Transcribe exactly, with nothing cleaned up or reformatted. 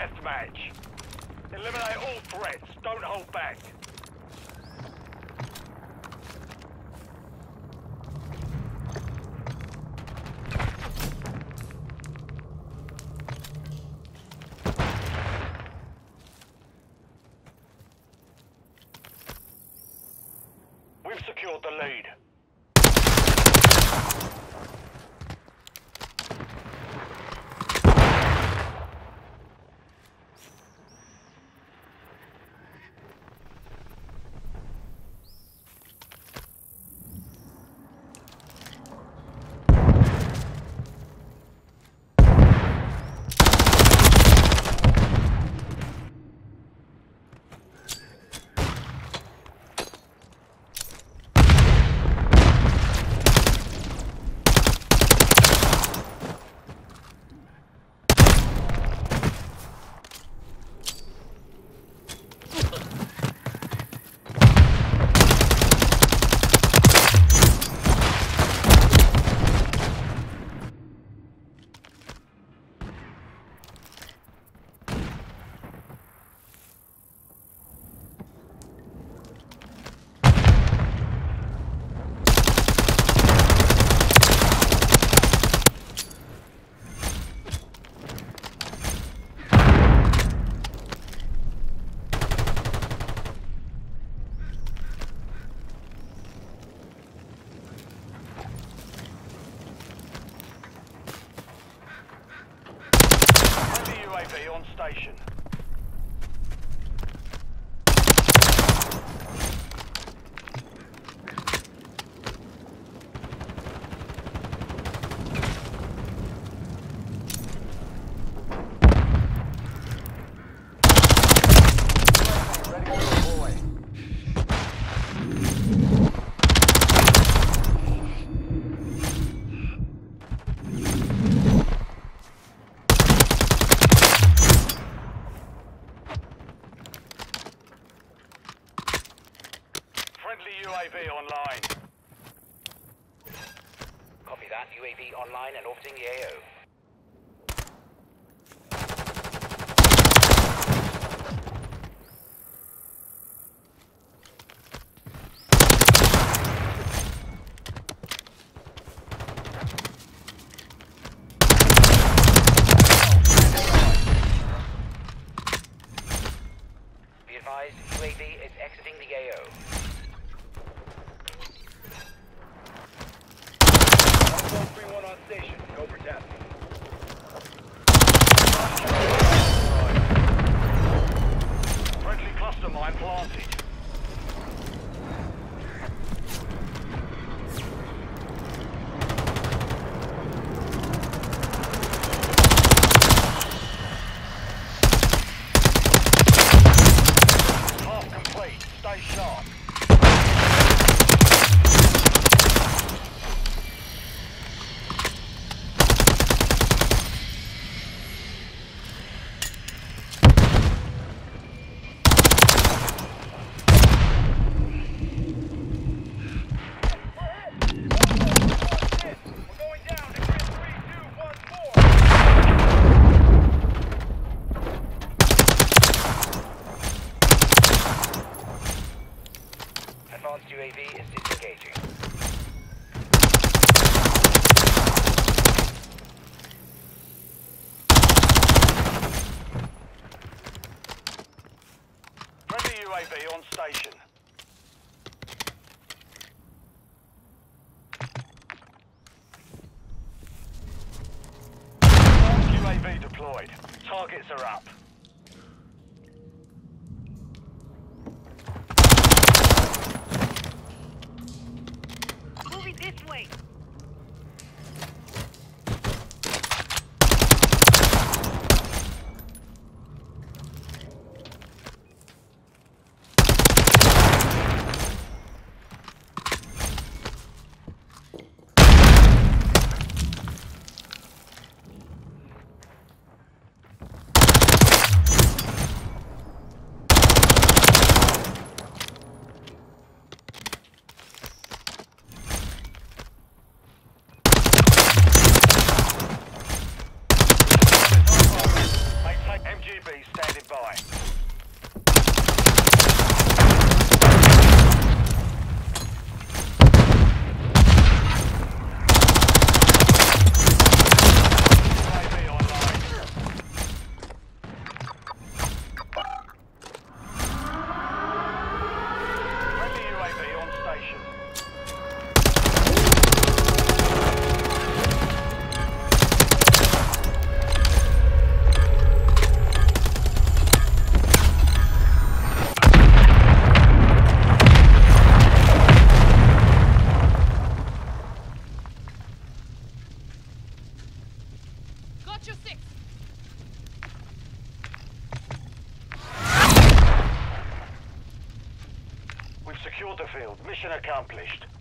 Deathmatch. Eliminate all threats. Don't hold back. We've secured the lead. U A V on station. U A V online. Copy that. U A V online and orbiting the A O. Be advised, U A V is exiting the A O. three one on station. Go for tap. Friendly cluster mine planted. Half complete. Stay sharp. Advanced U A V is disengaging. Friendly U A V on station. U A V deployed. Targets are up. Moving this way. Watch your six. We've secured the field. Mission accomplished.